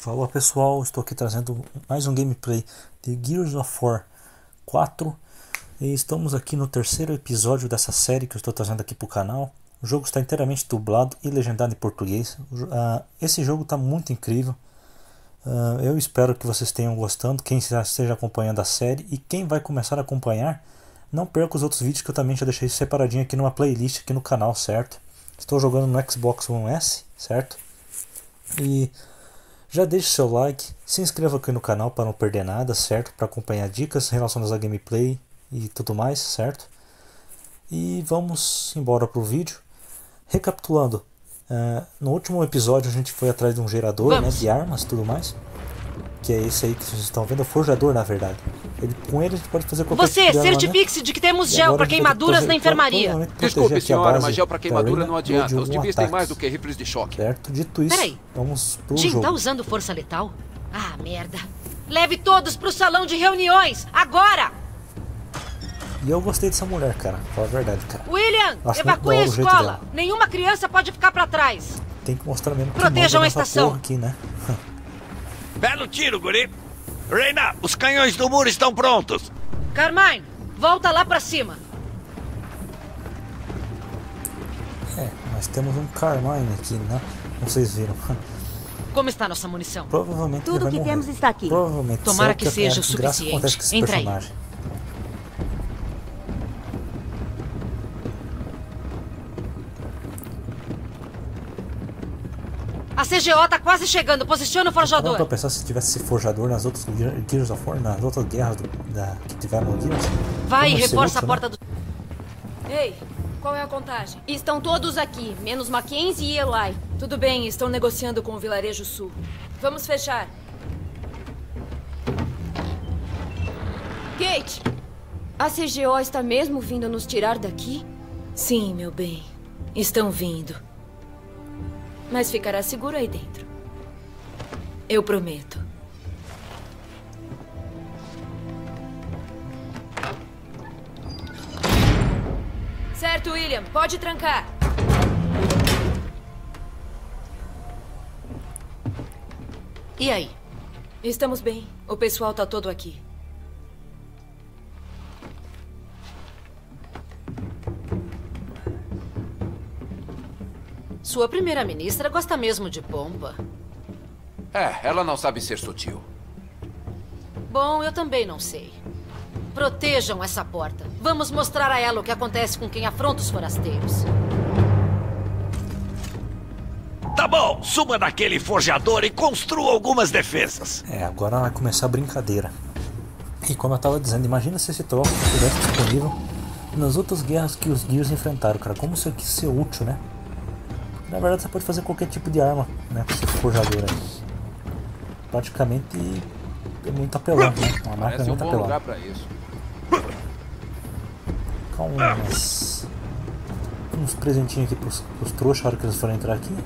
Fala pessoal, estou aqui trazendo mais um gameplay de Gears of War 4 e estamos aqui no terceiro episódio dessa série que eu estou trazendo aqui para o canal. O jogo está inteiramente dublado e legendado em português. Esse jogo está muito incrível. Eu espero que vocês tenham gostando, quem já esteja acompanhando a série, e quem vai começar a acompanhar, não perca os outros vídeos que eu também já deixei separadinho aqui numa playlist aqui no canal, certo? Estou jogando no Xbox One S, certo? E já deixe seu like, se inscreva aqui no canal para não perder nada, certo? Para acompanhar dicas relacionadas a gameplay e tudo mais, certo? E vamos embora pro vídeo. Recapitulando, no último episódio a gente foi atrás de um gerador, né, de armas e tudo mais. Que é esse aí que vocês estão vendo, o forjador na verdade. Com ele a gente pode fazer qualquer tipo de certifique-se de que temos gel para queimaduras na enfermaria. Desculpe, senhora, mas gel para queimadura não adianta. Os civis têm mais do que rifles de choque. Certo, dito isso, vamos pro jogo. Jim, tá usando força letal? Ah, merda. Leve todos pro salão de reuniões, agora! E eu gostei dessa mulher, cara. Fala a verdade, cara. William, evacue a escola. Nenhuma criança pode ficar para trás. Tem que mostrar mesmo que protejam a estação aqui, né? Belo tiro, guri. Reina, os canhões do muro estão prontos. Carmine, volta lá pra cima. Nós temos um Carmine aqui, né? Como vocês viram. Como está nossa munição? Provavelmente tudo que temos está aqui. Provavelmente. Tomara que seja o suficiente. Entra aí. A CGO tá quase chegando. Posiciona o forjador. Pra pensar se tivesse esse forjador nas outras Gears of War, nas outras guerras que tiveram no Gears. Vai e reforça a porta do... Ei, qual é a contagem? Estão todos aqui, menos Mackenzie e Eli. Tudo bem, estão negociando com o Vilarejo Sul. Vamos fechar. Kate! A CGO está mesmo vindo nos tirar daqui? Sim, meu bem. Estão vindo. Mas ficará seguro aí dentro. Eu prometo. Certo, William. Pode trancar. E aí? Estamos bem. O pessoal tá todo aqui. Sua primeira-ministra gosta mesmo de pompa. Ela não sabe ser sutil. Bom, eu também não sei. Protejam essa porta. Vamos mostrar a ela o que acontece com quem afronta os forasteiros. Tá bom, suba naquele forjador e construa algumas defesas. Agora vai começar a brincadeira. E como eu tava dizendo, imagina se esse troço estivesse disponível nas outras guerras que os Gears enfrentaram, cara. Como isso aqui ser útil, né? Na verdade você pode fazer qualquer tipo de arma, né, com esse forjador aí. Praticamente é muito apelão, né? Uma máquina muito apelão. Lugar pra isso. Colocar uns presentinhos aqui pros trouxas na hora que eles forem entrar aqui.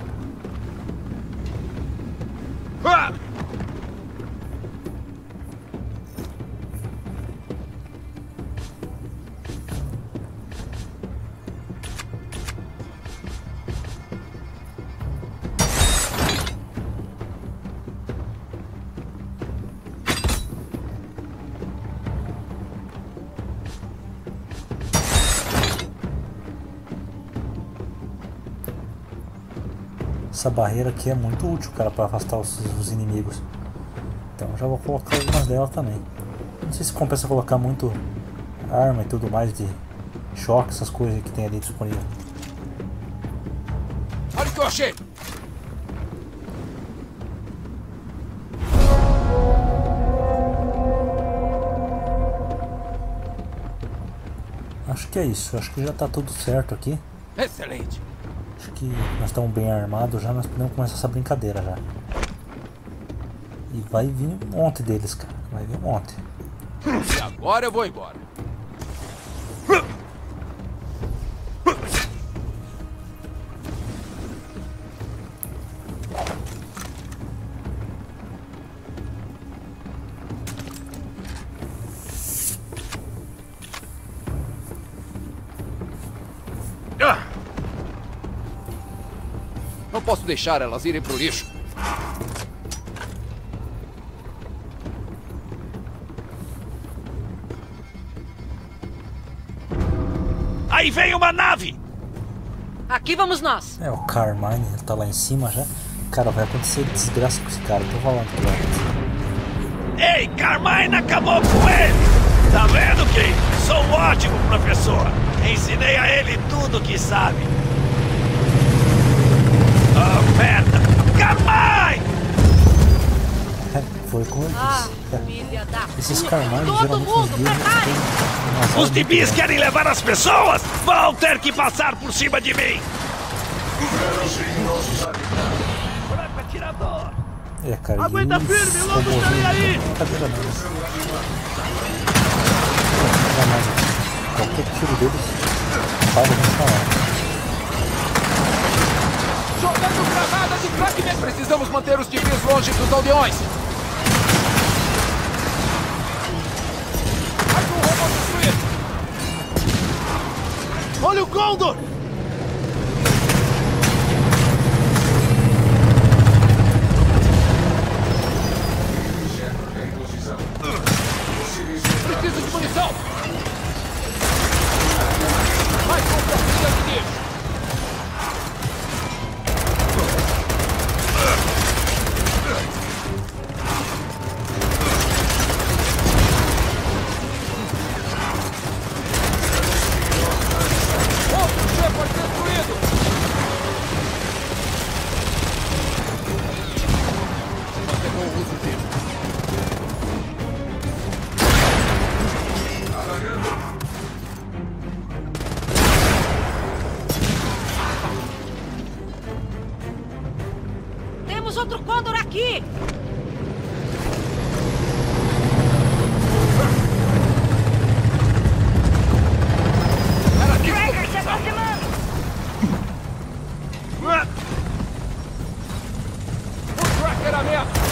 Essa barreira aqui é muito útil, cara, para afastar os inimigos. Então já vou colocar algumas delas também. Não sei se compensa colocar muito arma e tudo mais de choque, essas coisas que tem ali disponível. Olha o que eu achei! Acho que é isso, acho que já tá tudo certo aqui. Excelente! Acho que nós estamos bem armados já, nós podemos começar essa brincadeira já. E vai vir um monte deles, cara. Vai vir um monte. E agora eu vou embora. Não posso deixar elas irem pro lixo. Aí vem uma nave! Aqui vamos nós! É, o Carmine, ele tá lá em cima já. Cara, vai acontecer desgraça com esse cara, tô falando que vai acontecer. Ei, Carmine acabou com ele! Tá vendo, Kate? Sou um ótimo professor! Ensinei a ele tudo que sabe! Oh, merda! Carmine! Foi como eu disse. Filha da Esses Carmine todo geralmente mundo, nos livros preparem! tem Os DBs querem levar as pessoas? Vão ter que passar por cima de mim! Franco atirador! É, cara, Aguenta firme, logo estarei aí! Brincadeira não. Qualquer tiro deles para a gente na hora. Jogando granada de fragmento! Precisamos manter os DBs longe dos aldeões! Mais um robô destruído! Olha o Gondor! Preciso de munição! Mais um porquinho inimigo! Outro Shepard destruído! Manteve o uso dele. Temos outro Condor aqui! Tracker se aproximando! O Tracker ameaça!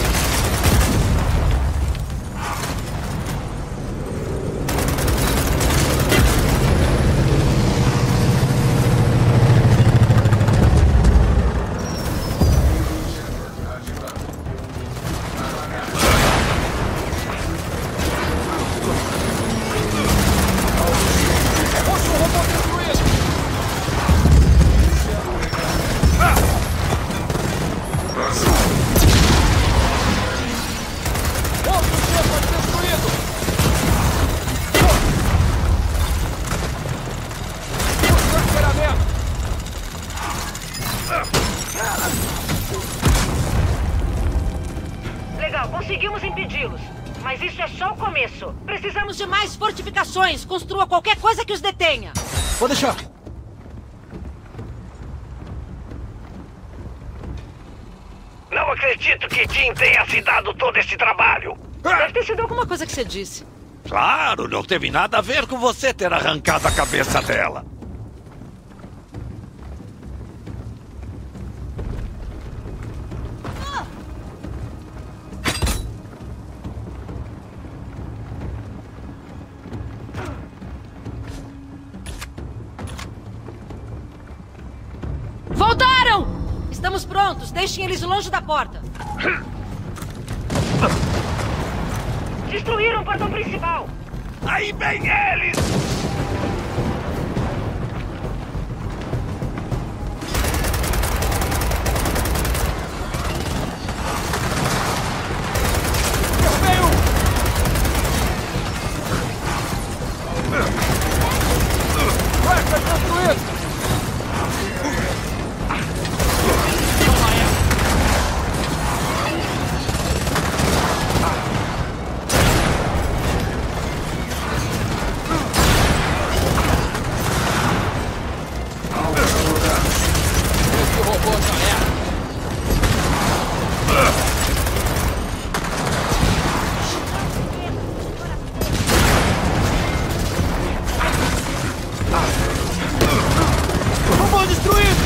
Outro robô destruído! Outro Shepard destruído! O Tracker ameaça! Legal, conseguimos impedi-los. Mas isso é só o começo. Precisamos de mais fortificações. Construa qualquer coisa que os detenha. Vou deixar! Não acredito que Tim tenha se dado todo esse trabalho! Deve ter sido alguma coisa que você disse. Claro, não teve nada a ver com você ter arrancado a cabeça dela. Voltaram! Estamos prontos. Deixem eles longe da porta. Destruíram o portão principal. Aí vem eles! Derrubei um! Tracker destruído! Esse robô já era! Robô destruído!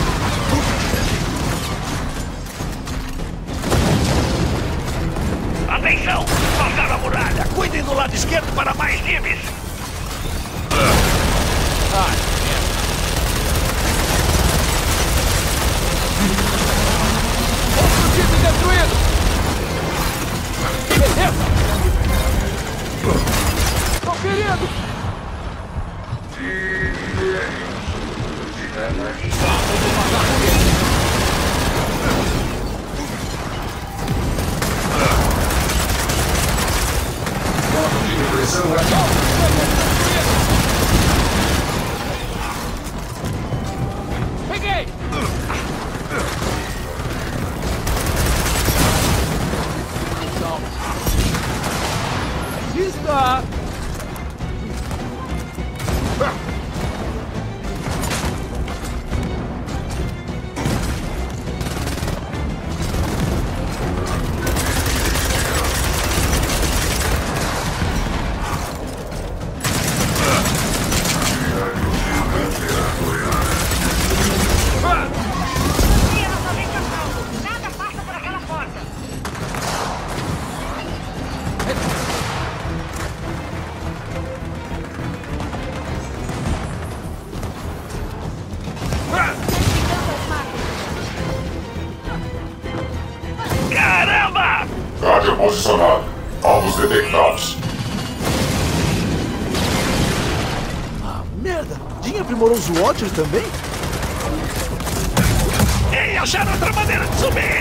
Atenção! Passaram a muralha! Cuidem do lado esquerdo para mais DBs! Ai, merda! Outro tipo destruído! Beleza! Tô ferido! posicionado. Alvos detectados. Ah, merda! Jin aprimorou os Watchers também? Ei, acharam outra maneira de subir!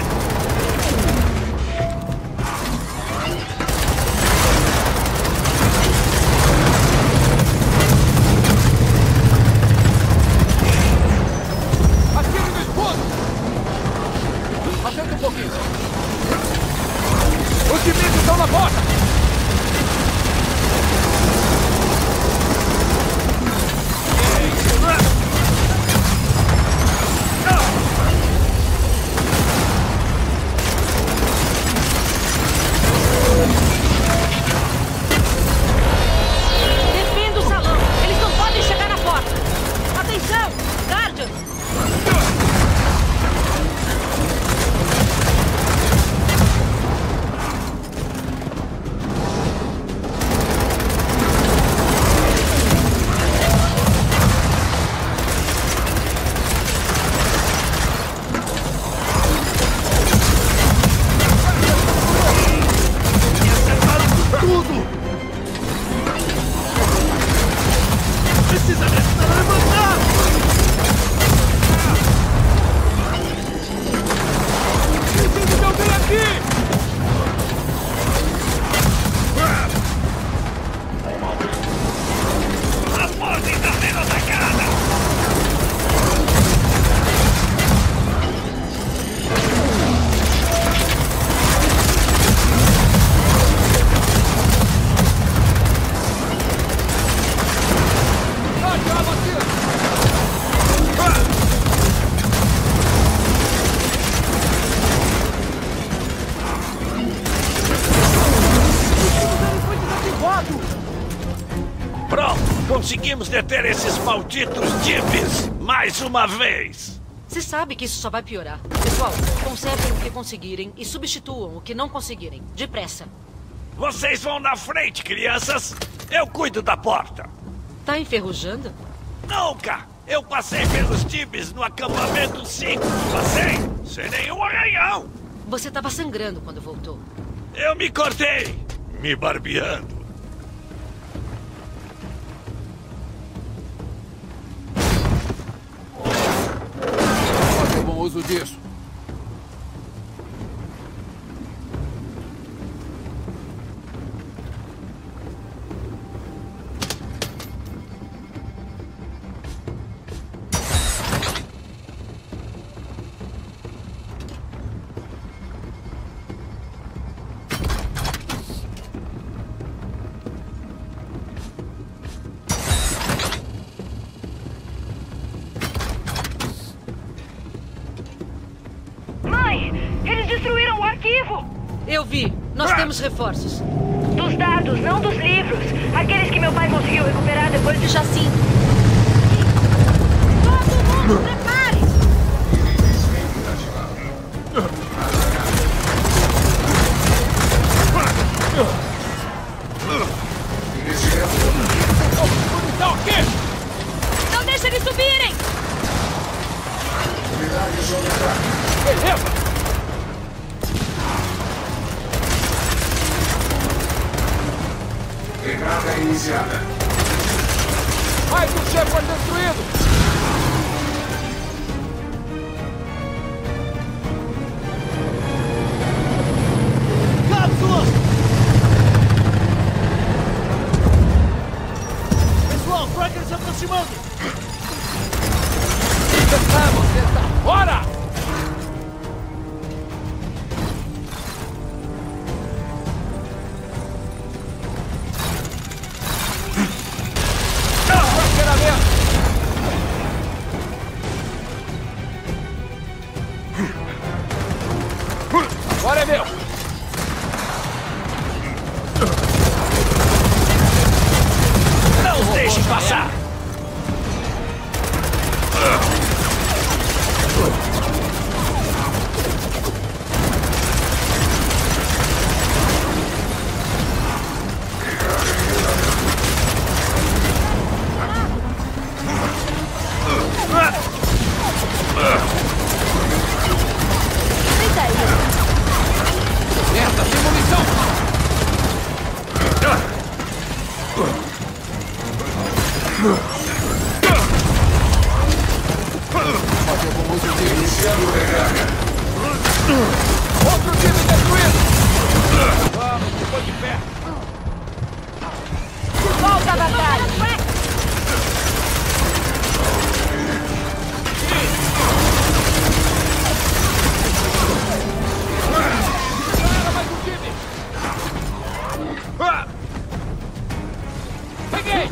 Atire no escudo! Acerta um pouquinho. Os inimigos estão na porta! Defenda o salão! Eles não podem chegar na porta! Atenção! Guardians! Conseguimos deter esses malditos Jeeps mais uma vez! Você sabe que isso só vai piorar. Pessoal, conservem o que conseguirem e substituam o que não conseguirem. Depressa. Vocês vão na frente, crianças! Eu cuido da porta! Tá enferrujando? Nunca! Eu passei pelos Jeeps no acampamento 5. Passei sem nenhum arranhão! Você tava sangrando quando voltou. Eu me cortei, me barbeando. Bom uso disso. Destruíram o arquivo! Eu vi. Nós temos reforços. Dos dados, não dos livros. Aqueles que meu pai conseguiu recuperar depois de Jacinto. Todo mundo, prepare! Não deixa eles subirem! Beleza! Recarga iniciada. Mais um chefe foi destruído! Cápsulas! Pessoal, Tracker se aproximando! Você tá fora! Agora é meu! Não os deixem passar! Outro time destruído! Vamos, ficou de pé! Volta da batalha! Mais um time! Peguei!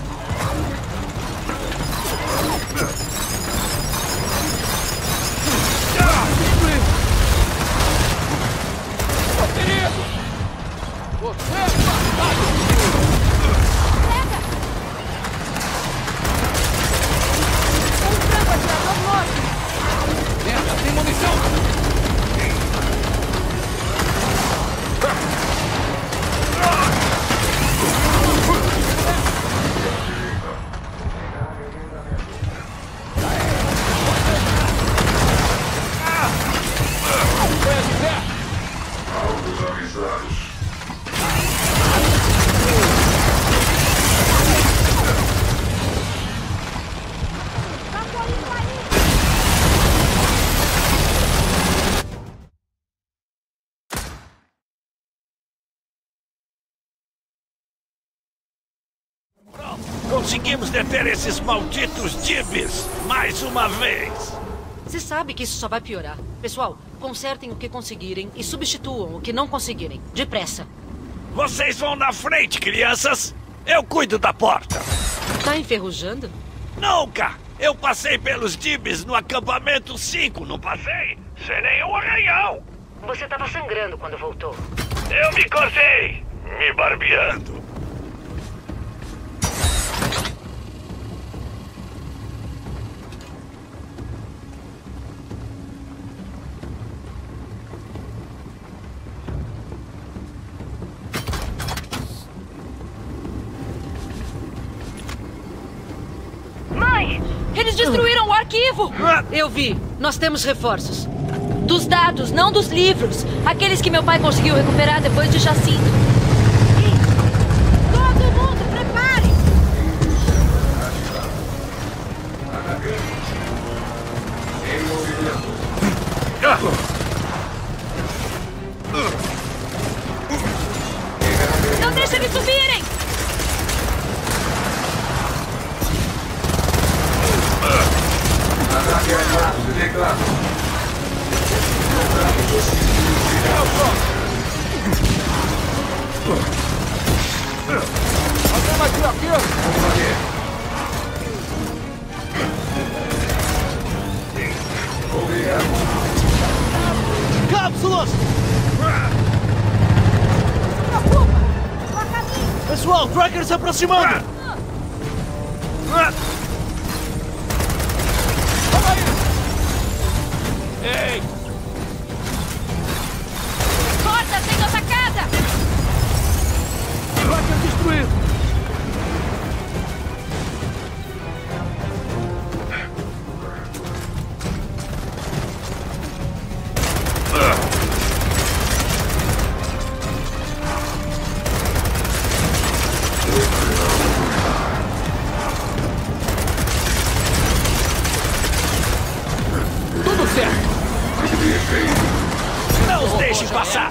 Conseguimos deter esses malditos Gibis mais uma vez! Você sabe que isso só vai piorar. Pessoal, consertem o que conseguirem e substituam o que não conseguirem. Depressa. Vocês vão na frente, crianças! Eu cuido da porta! Tá enferrujando? Nunca! Eu passei pelos Gibis no acampamento 5, não passei? Serei um arranhão! Você tava sangrando quando voltou. Eu me cortei! Me barbeando! Eles destruíram o arquivo! Eu vi. Nós temos reforços. Dos dados, não dos livros. Aqueles que meu pai conseguiu recuperar depois de Jacinto. Todo mundo, prepare! Não deixa eles subirem! Cápsulas! Pessoal, Tracker se aproximando! Ei! Porta sendo atacada! Tracker destruído! Tudo certo! Não os deixem passar!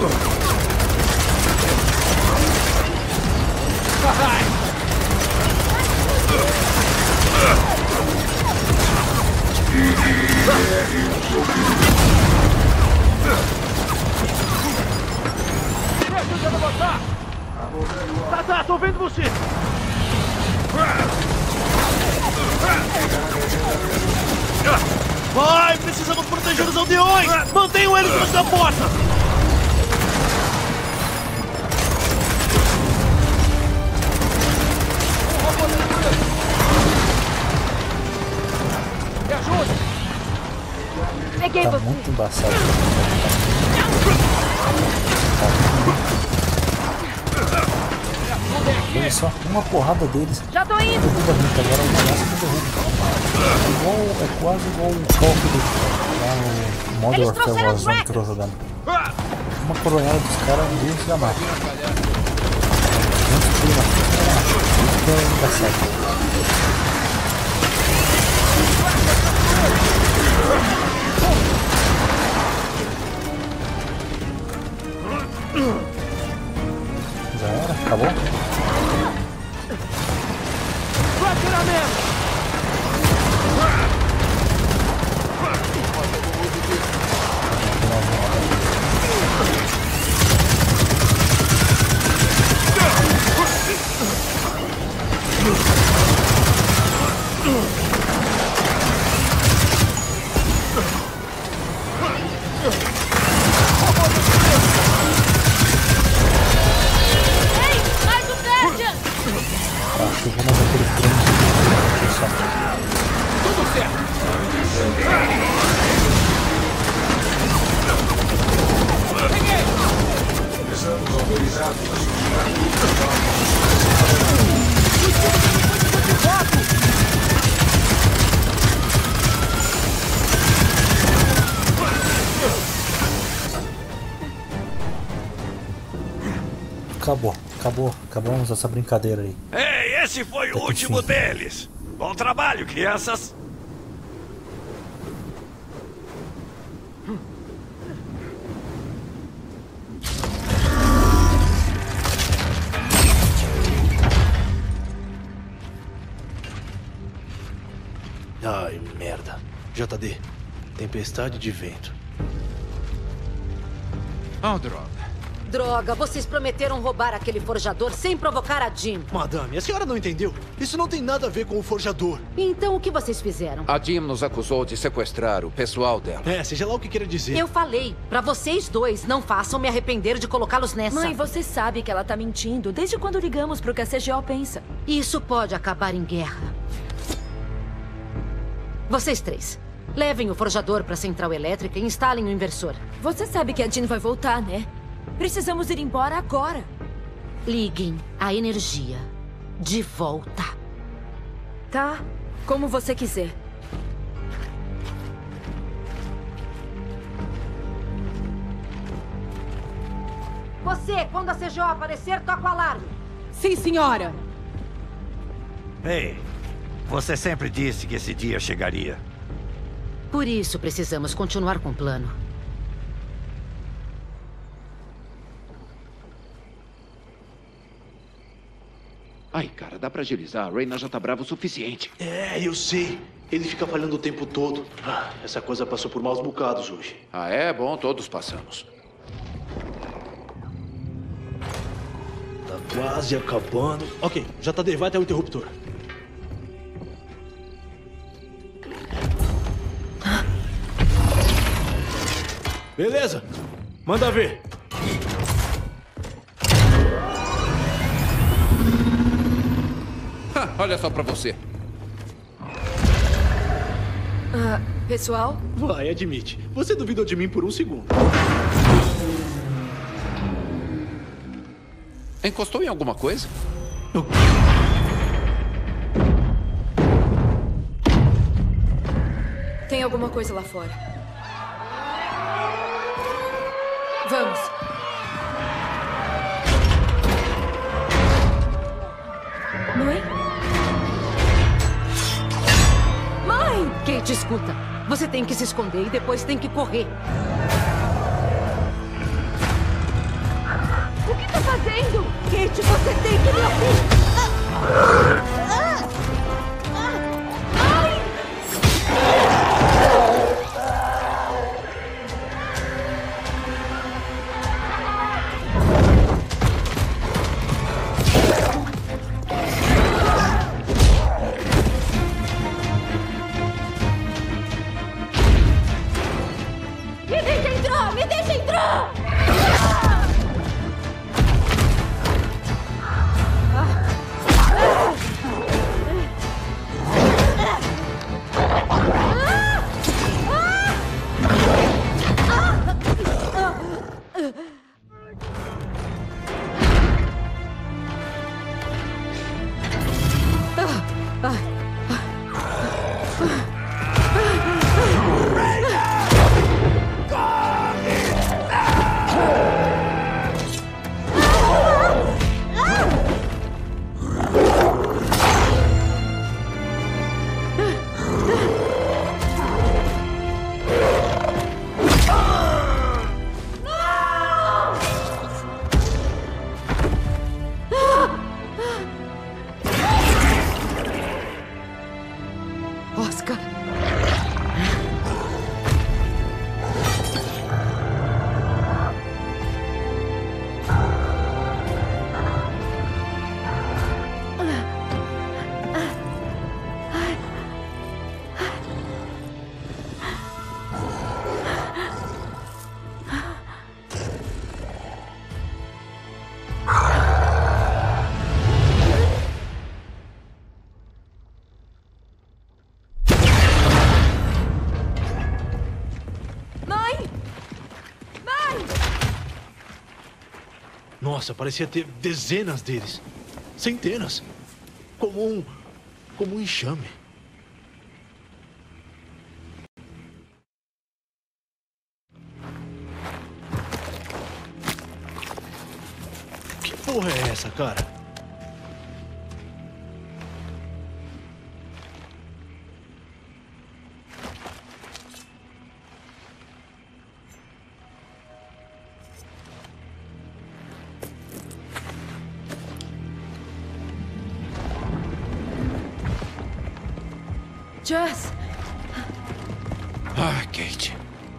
Deixa eu botar! Tá, tô vendo você! Vai, precisamos proteger os aldeões! Mantenham eles longe da porta! Me ajude! Peguei Tá você. muito embaçado. Olha só, uma porrada deles. Já tô indo! Derruba a gente, agora uma dessa que derruba. É quase igual o Call of Duty, lá no Modern Warfare Warzone que eu tô jogando. Uma coronhada dos caras, duas já mata. Muito tiro na frente, isso é engraçado. Acabou? Vai tirar mesmo! Acabamos essa brincadeira aí. Ei, esse foi o último deles. Bom trabalho, crianças. Ai, merda. JD, tempestade de vento. Oh, droga. Droga, vocês prometeram roubar aquele forjador sem provocar a Jean. Madame, a senhora não entendeu? Isso não tem nada a ver com o forjador. Então o que vocês fizeram? A Jean nos acusou de sequestrar o pessoal dela. Seja lá o que queira dizer. Eu falei, pra vocês dois, não façam me arrepender de colocá-los nessa. Mãe, você sabe que ela tá mentindo desde quando ligamos pro que a CGO pensa. Isso pode acabar em guerra. Vocês três, levem o forjador pra central elétrica e instalem o inversor. Você sabe que a Jean vai voltar, né? Precisamos ir embora agora. Liguem a energia de volta. Tá, como você quiser. Você, quando a CGO aparecer, toca o alarme. Sim, senhora. Ei, você sempre disse que esse dia chegaria. Por isso precisamos continuar com o plano. Ai, cara, dá pra agilizar. A Reyna já tá brava o suficiente. Eu sei. Ele fica falhando o tempo todo. Essa coisa passou por maus bocados hoje. Ah, é? Bom, todos passamos. Tá quase acabando. Ok, JD, vai até o interruptor. Beleza, manda ver. Olha só pra você. Pessoal? Vai, admite. Você duvidou de mim por um segundo. Encostou em alguma coisa? Tem alguma coisa lá fora. Vamos. Mãe? Mãe! Kate, escuta. Você tem que se esconder e depois tem que correr. O que tá fazendo? Kate, você tem que me ouvir. Idem! Nossa, parecia ter dezenas deles. Centenas. Como um enxame. Que porra é essa, cara? Jazz! Ah, Kate.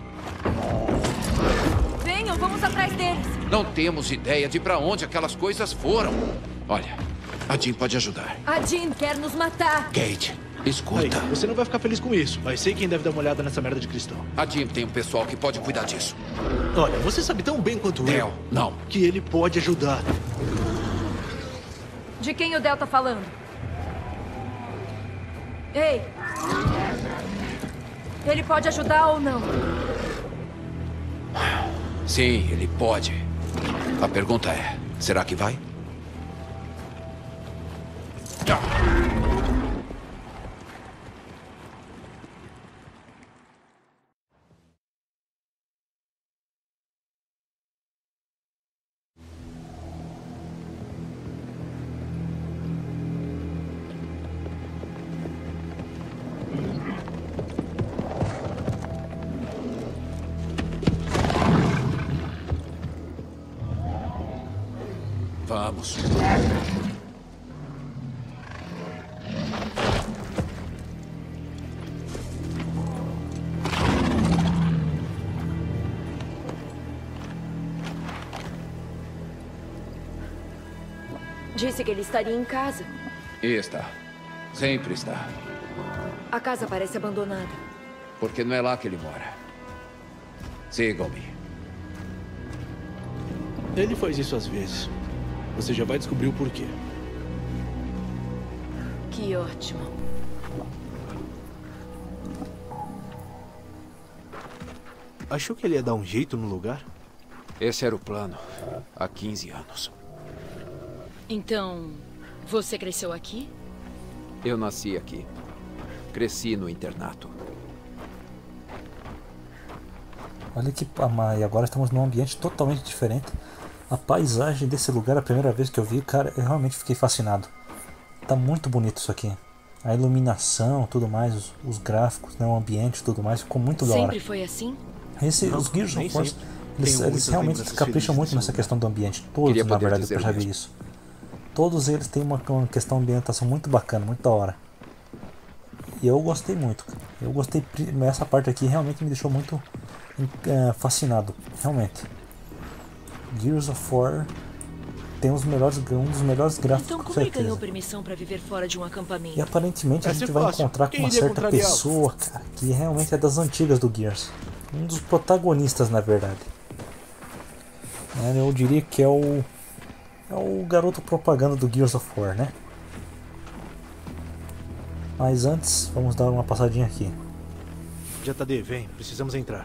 Venham, vamos atrás deles. Não temos ideia de pra onde aquelas coisas foram. Olha, a Jean pode ajudar. A Jean quer nos matar. Kate, escuta. Aí, você não vai ficar feliz com isso, mas sei quem deve dar uma olhada nessa merda de cristal. A Jean tem um pessoal que pode cuidar disso. Olha, você sabe tão bem quanto Del, não. que ele pode ajudar. De quem o Del tá falando? Ei! Ele pode ajudar ou não? Sim, ele pode. A pergunta é, será que vai? Vamos. Disse que ele estaria em casa. Está. Sempre está. A casa parece abandonada. Porque não é lá que ele mora. Sigam-me. Ele faz isso às vezes. Você já vai descobrir o porquê. Que ótimo. Achou que ele ia dar um jeito no lugar? Esse era o plano. Há 15 anos. Então, você cresceu aqui? Eu nasci aqui. Cresci no internato. Olha que... E agora estamos num ambiente totalmente diferente. A paisagem desse lugar, a primeira vez que eu vi, cara, eu realmente fiquei fascinado. Tá muito bonito isso aqui. A iluminação, tudo mais, os gráficos, né, o ambiente, tudo mais, ficou muito da hora. Sempre foi assim? Os Gears of War, eles realmente capricham muito nessa questão do ambiente. Todos, na verdade, eu percebi isso. Todos eles têm uma questão de ambientação muito bacana, muito da hora. E eu gostei muito. Eu gostei, essa parte aqui realmente me deixou muito fascinado, realmente. Gears of War tem um dos melhores gráficos. Então como ele ganhou permissão para viver fora de um acampamento? E aparentemente a gente vai encontrar com uma certa pessoa, cara, que realmente é das antigas do Gears. Um dos protagonistas, na verdade. Eu diria que é o garoto propaganda do Gears of War, né? Mas antes, vamos dar uma passadinha aqui. JD, vem, precisamos entrar.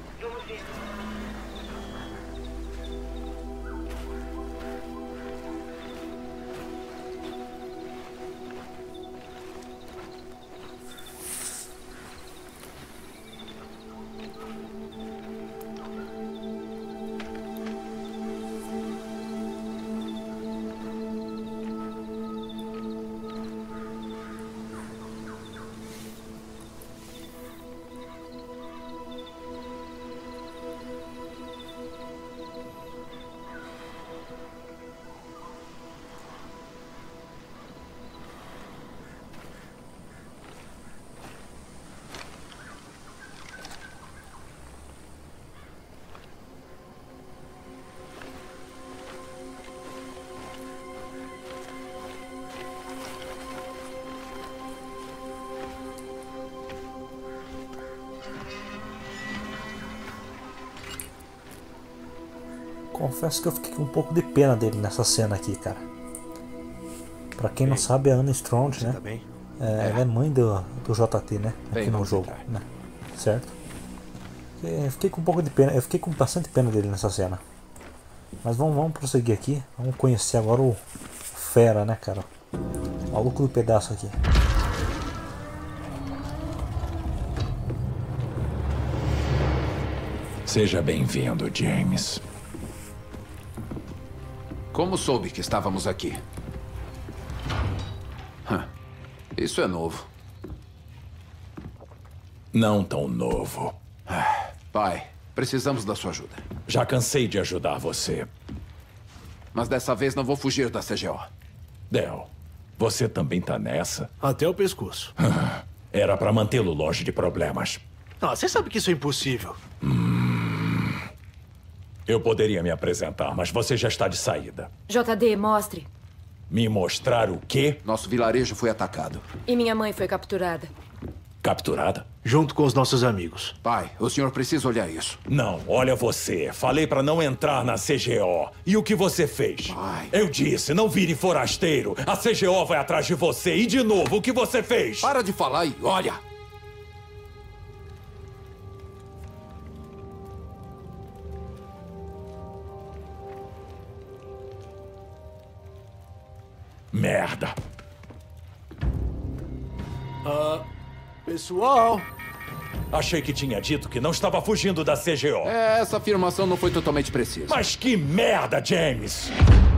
Confesso que eu fiquei com um pouco de pena dele nessa cena aqui, cara. Pra quem não sabe, a Anna Strong, né? Tá bem? Ela é mãe do JT, né? Aqui no jogo, né? Certo? Eu fiquei com um pouco de pena. Eu fiquei com bastante pena dele nessa cena. Mas vamos prosseguir aqui. Vamos conhecer agora o Fera, né, cara? O maluco do pedaço aqui. Seja bem-vindo, James. Como soube que estávamos aqui? Isso é novo. Não tão novo. Pai, precisamos da sua ajuda. Já cansei de ajudar você. Mas dessa vez não vou fugir da CGO. Del, você também tá nessa? Até o pescoço. Era pra mantê-lo longe de problemas. Ah, você sabe que isso é impossível. Eu poderia me apresentar, mas você já está de saída. JD, mostre. Me mostrar o quê? Nosso vilarejo foi atacado. E minha mãe foi capturada. Capturada? Junto com os nossos amigos. Pai, o senhor precisa olhar isso. Não, olha você. Falei pra não entrar na CGO. E o que você fez? Pai. Eu disse, não vire forasteiro. A CGO vai atrás de você. E de novo, o que você fez? Para de falar e olha. Merda. Pessoal. Achei que tinha dito que não estava fugindo da CGO. Essa afirmação não foi totalmente precisa. Mas que merda, James!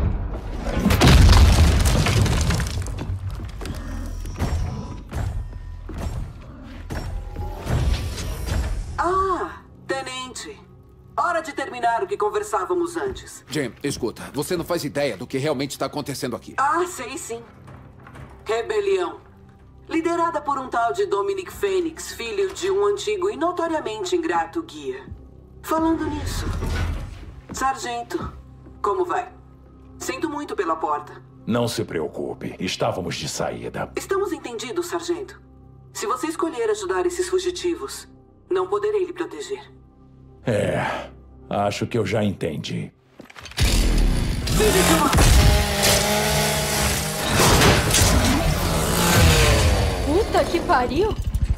Tenente. Hora de terminar o que conversávamos antes. Jim, escuta. Você não faz ideia do que realmente está acontecendo aqui. Sei sim. Rebelião. Liderada por um tal de Dominic Phoenix, filho de um antigo e notoriamente ingrato guia. Falando nisso, sargento, como vai? Sinto muito pela porta. Não se preocupe, estávamos de saída. Estamos entendidos, sargento. Se você escolher ajudar esses fugitivos, não poderei lhe proteger. Acho que eu já entendi. Puta que pariu!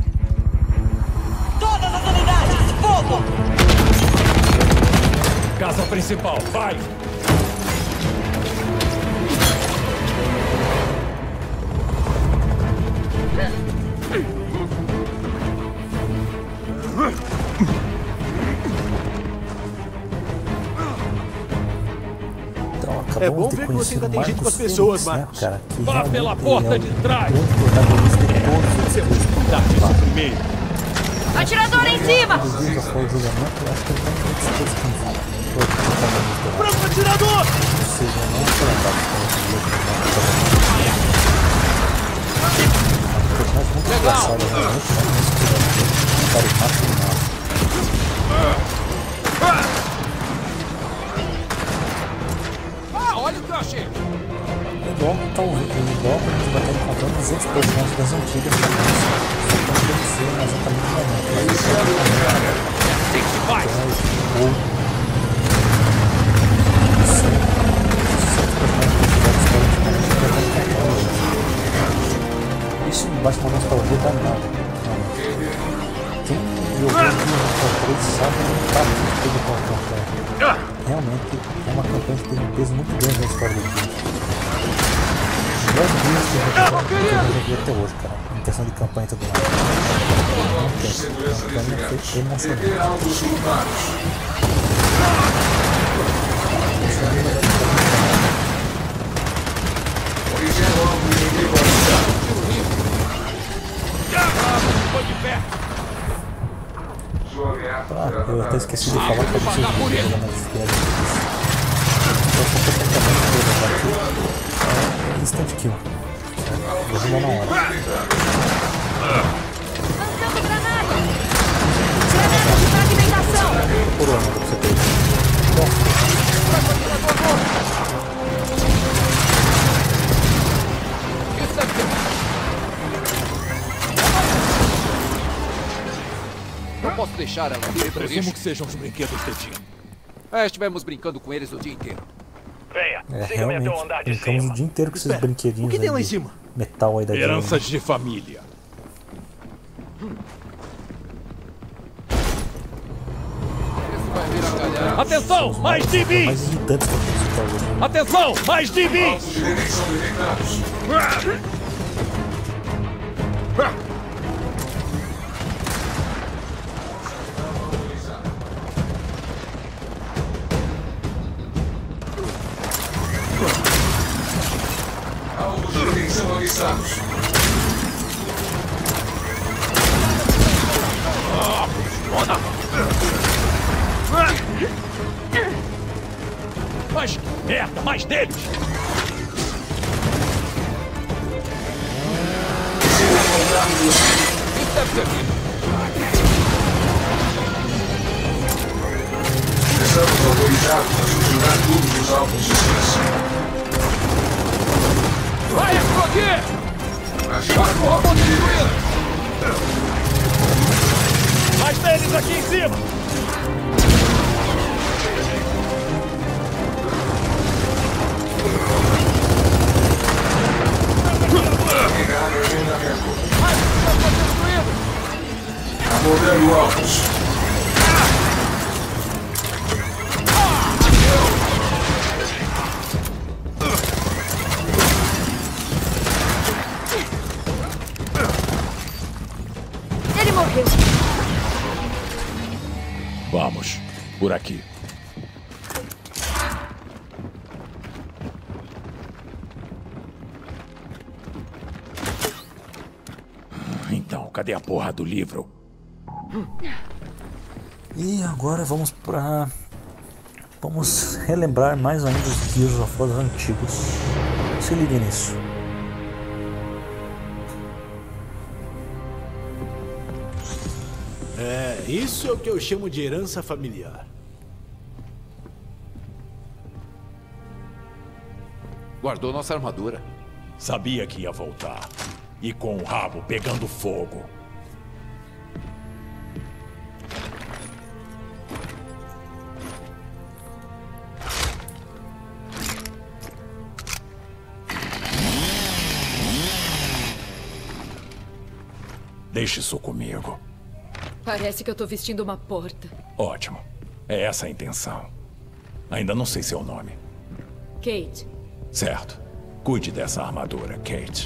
Todas as unidades, fogo! Casa principal, vai! Então, É bom ver que você ainda tem jeito com as pessoas, Marcos. Cara, Vá pela porta de trás! Você cuidar disso primeiro. Atirador em cima! Branco atirador! Legal! Olha o que eu achei! Igual a gente vai estar encontrando 200 personagens das antigas também. Só que não deve ser exatamente o momento. Mas isso é isso bate uma nostalgia danada. Quem jogou aqui no 3 sabe o impacto que teve com a campanha. Realmente é uma campanha que teve um peso muito grande na história do jogo. Eu joguei até hoje, cara. Em questão de campanha e tudo mais. A campanha foi emocionante. Eu até esqueci de falar pra vocês é instant kill. Vou jogar na hora. Lançando granada! Granada de fragmentação! Por hora, pra você ter. Não posso deixar ela ir pro lixo. Presumo que sejam os brinquedos de Jim. Estivemos brincando com eles o dia inteiro. Venha, siga-me até o andar de cima. Brincamos o dia inteiro com esses brinquedinhos. O que tem lá em cima? Metal aí da Heranças de família. Esse vai vir a calhar. Atenção, mais de mim! Mais irritantes que eu posso estar hoje. Atenção, mais de mim! Alvos de detecção detectados. Alvos de detenção avistados. Mas merda, mais deles! Isso deve ser vindo. Estamos autorizados a suturar todos os alvos de expressão. Vai explodir! Ativar corpo de defesa. Mais deles aqui em cima! Ligar agendamento. Abordando alvos. Ele morreu. Vamos, por aqui. Então, cadê a porra do livro? E agora vamos pra... Vamos relembrar mais ainda os Gears of War antigos. Se liga nisso. Isso é o que eu chamo de herança familiar. Guardou nossa armadura. Sabia que ia voltar. E com o rabo pegando fogo. Deixe isso comigo. Parece que eu tô vestindo uma porta. Ótimo. É essa a intenção. Ainda não sei seu nome. Kate. Certo. Cuide dessa armadura, Kate.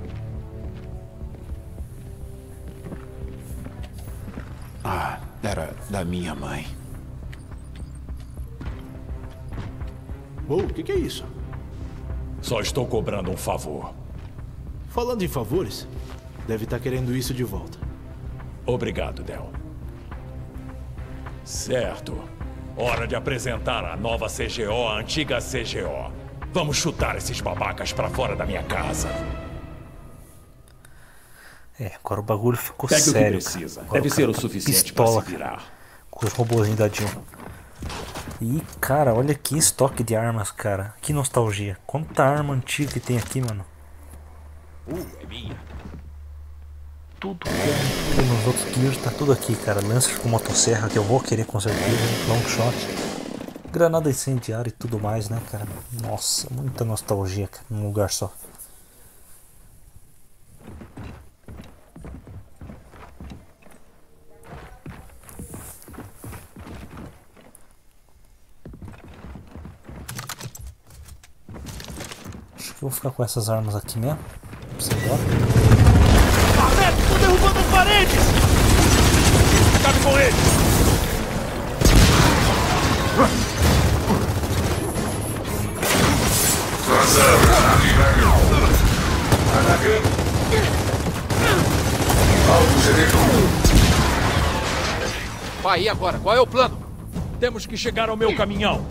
Era da minha mãe. O que é isso? Só estou cobrando um favor. Falando em favores, deve estar querendo isso de volta. Obrigado, Del. Certo. Hora de apresentar a nova CGO, a antiga CGO. Vamos chutar esses babacas pra fora da minha casa. Agora o bagulho ficou Pegue sério. o que precisa. Agora Deve ser o suficiente pra se virar. Com os robôzinhos da Jill. E, cara, olha que estoque de armas, cara. Que nostalgia. Quanta arma antiga que tem aqui, mano. É minha. Tudo que tem nos outros Gears tá tudo aqui, cara. Lanças com motosserra que eu vou querer com certeza. Long shot. Granada incendiária e tudo mais, né, cara. Nossa, muita nostalgia, cara, num lugar só. Acho que eu vou ficar com essas armas aqui mesmo. Você bora? Arneto, tô derrubando as paredes! Acabe com ele! Vai, e agora? Qual é o plano? Temos que chegar ao meu caminhão.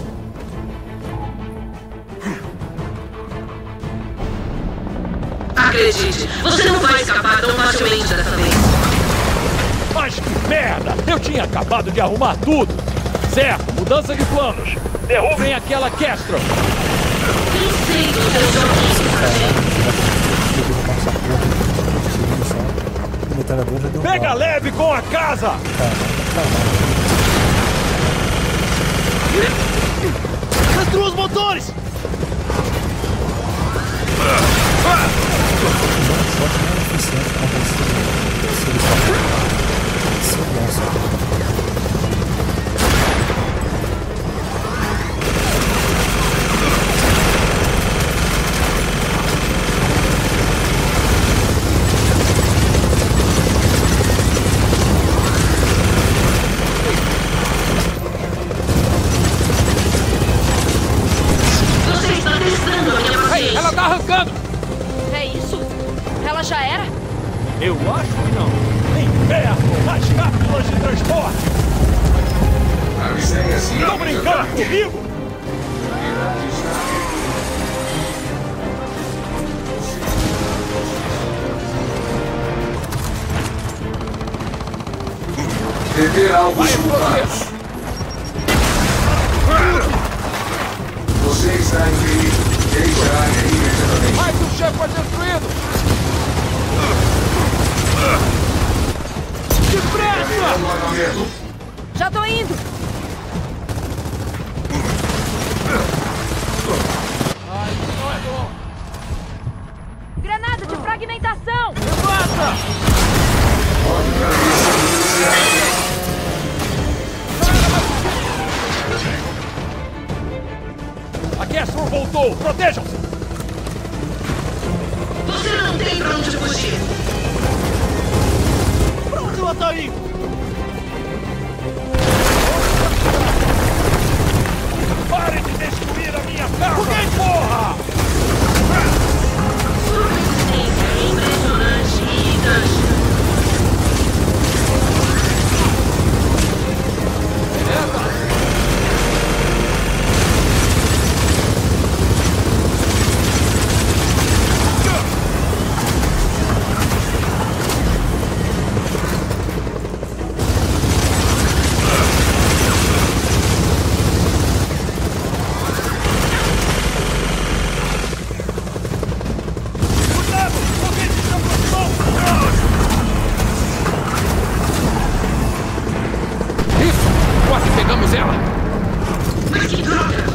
Acredite, você não vai escapar tão facilmente dessa vez. Mas que merda! Eu tinha acabado de arrumar tudo! Certo, mudança de planos. Derrubem aquela Kestrel. Eu sei que os seus jogos. Pega leve com a casa! Destrua os motores! Eu acho que não. Inferno! Mais cápsulas de transporte! Estão brincando comigo? Deter alvos culpados. Você está em perigo. Deixe a área imediatamente. Mais um chefe foi destruído! Depressa! Já tô indo! Granada de fragmentação! Levanta! A Castro voltou! Protejam-se! Você não tem pra onde fugir. Pra onde ela tá indo? Pare de destruir a minha casa! Alguém porra! Impressionante e enganche. Quase pegamos ela! Mas que droga!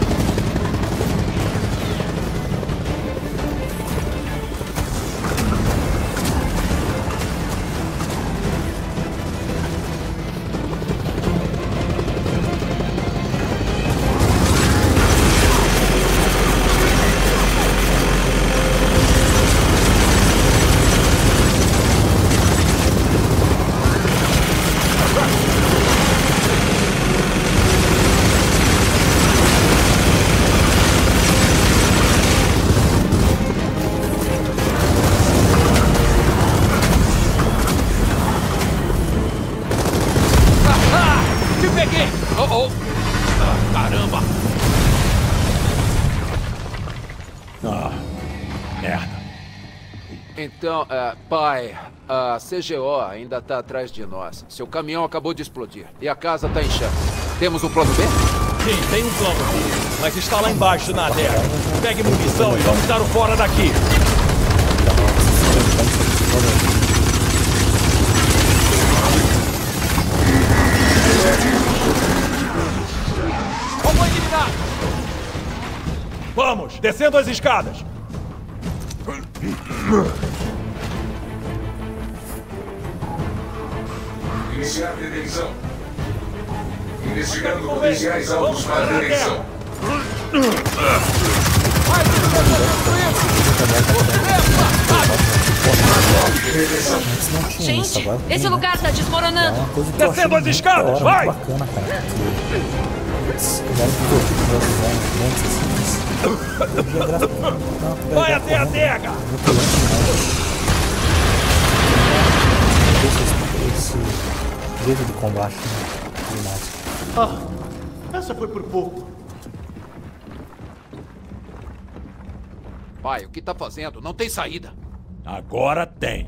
Te peguei! Oh, oh. Caramba! Merda. Então, pai, a CGO ainda tá atrás de nós. Seu caminhão acabou de explodir e a casa tá em chamas. Temos um plano B? Sim, tem um plano B, mas está lá embaixo na terra. Pegue munição e vamos dar o fora daqui. Como eliminar? Vamos, descendo as escadas. Iniciar detenção. Investigando potenciais alvos para detenção. Antes não tinha Gente, isso, agora tem, esse né? lugar tá É desmoronando. uma coisa que eu Descendo achei as escadas, muito da vai! muito bacana, cara. Putz, pegaram tudo que eu design antes, assim, Vai até a adega! Esse jeito de combate, né? Demais. Essa foi por pouco. Pai, o que tá fazendo? Não tem saída. Agora tem.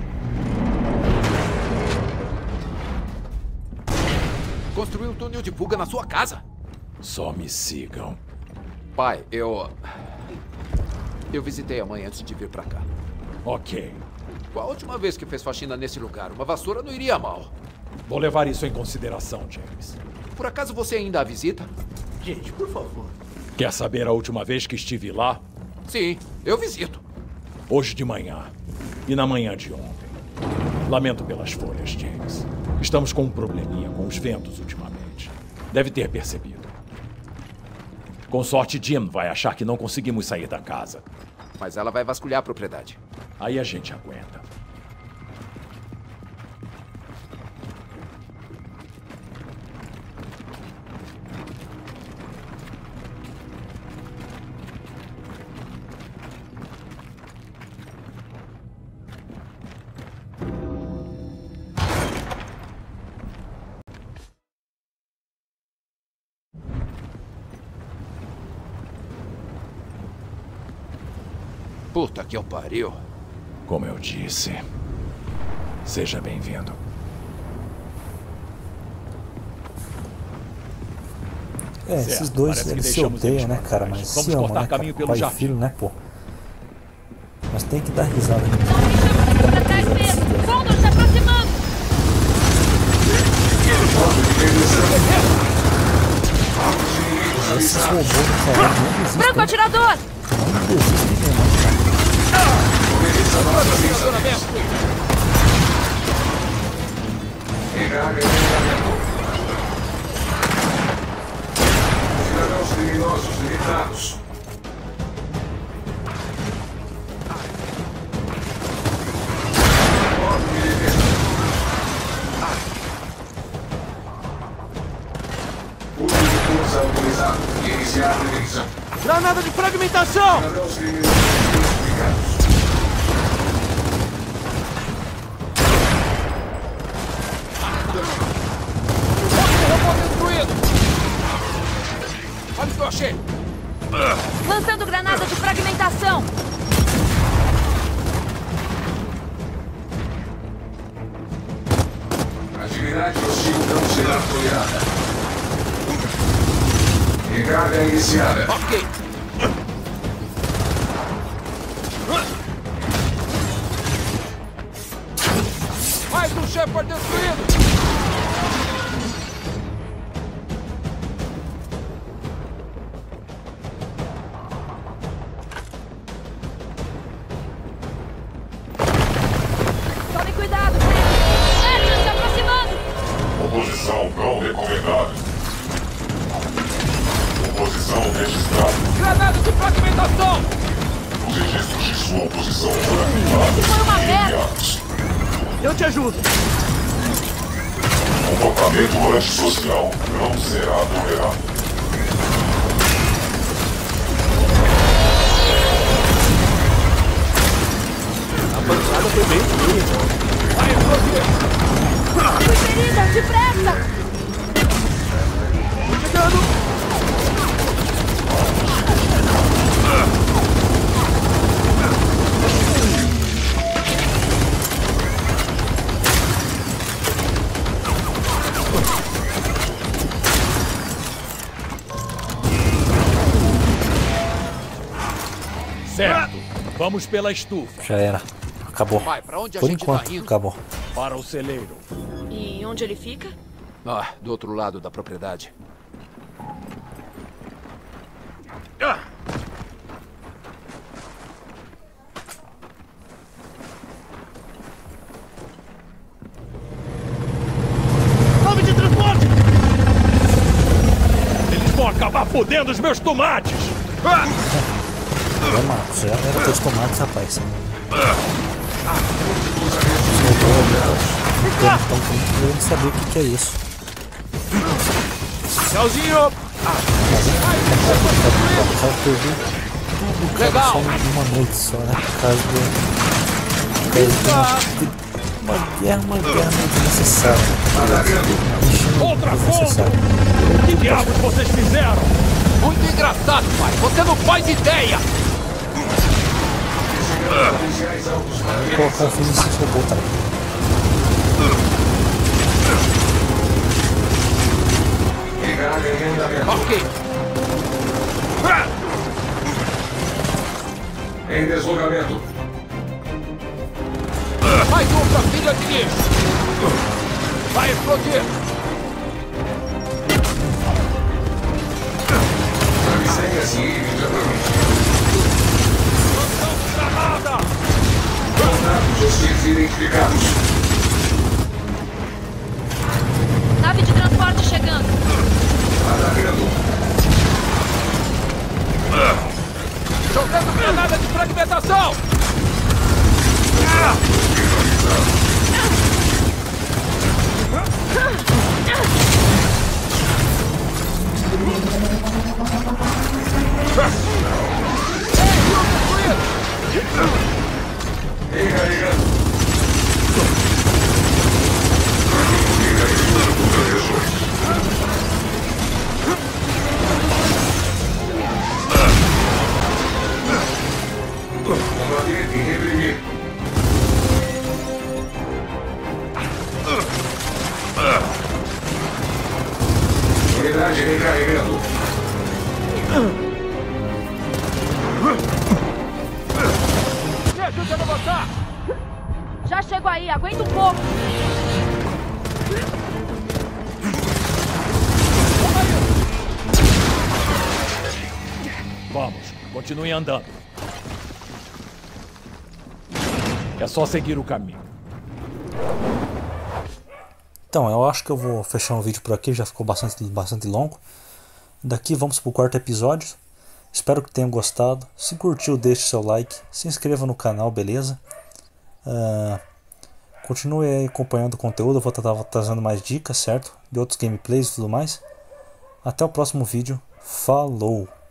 Construiu um túnel de fuga na sua casa? Só me sigam. Pai, eu visitei a mãe antes de vir pra cá. Ok. Qual a última vez que fez faxina nesse lugar? Uma vassoura não iria mal. Vou levar isso em consideração, James. Por acaso você ainda a visita? Gente, por favor. Quer saber a última vez que estive lá? Sim, eu visito. Hoje de manhã. E na manhã de ontem. Lamento pelas folhas, James. Estamos com um probleminha com os ventos ultimamente. Deve ter percebido. Com sorte, Jim vai achar que não conseguimos sair da casa. Mas ela vai vasculhar a propriedade. Aí a gente aguenta. Puta que eu pariu. Como eu disse, seja bem-vindo. Esses dois, eles se odeiam, né, cara? Mas se amam, né, cara? Pai e filho, né, pô? Mas tem que dar risada. Pra trás mesmo! Condor se aproximando! Esses robôs dessa hora não desistem. Branco atirador! Não desistem mesmo, cara. Cidadãos criminosos limitados. Uso de força autorizado. Iniciar a prevenção. Granada de fragmentação! Cidadãos criminosos identificados. Olha o que eu achei! Lançando granada de fragmentação! Atividade hostil não será tolerada. Recarga iniciada. Ok. Mais um Shepard destruído! Tome cuidado! Edson se aproximando! Oposição não recomendada. Oposição registrada. Granada de fragmentação! Os registros de sua oposição foram ativados Foi uma e merda! enviados. Eu te ajudo! Comportamento antissocial não será tolerado. A pancada foi bem feita. Vai explodir! Fui ferida! Depressa! Chegando! Certo. Vamos pela estufa. Já era. Acabou. Vai, pra onde a Por gente enquanto, tá indo? acabou. Para o celeiro. E onde ele fica? Ah, do outro lado da propriedade. Nome de transporte! Eles vão acabar fodendo os meus tomates! É, Marcos, já era teus tomates, rapaz. Estão querendo saber o que é isso. Tchauzinho! Só perdi tudo, cara, Legal. só uma noite só, né? Por causa de uma guerra meio desnecessária. Outra bomba! Que diabos vocês fizeram? Muito engraçado, pai! Você não faz ideia! Vou colocar o fim nesse robô, tá? Ok! Em deslocamento. Mais um pra filha de lixo! Vai explodir! Mantenha-se imediatamente. Granada! Contatos hostis identificados. Nave de transporte chegando! Atacando. Jogando granada de fragmentação! Recarregando. água aí, aguenta um pouco. Vamos, continue andando. É só seguir o caminho. Então, eu acho que eu vou fechar o vídeo por aqui, já ficou bastante longo. Daqui vamos para o quarto episódio. Espero que tenham gostado. Se curtiu, deixe seu like. Se inscreva no canal, beleza? Continue aí acompanhando o conteúdo. Eu vou estar trazendo mais dicas, certo? De outros gameplays e tudo mais. Até o próximo vídeo. Falou!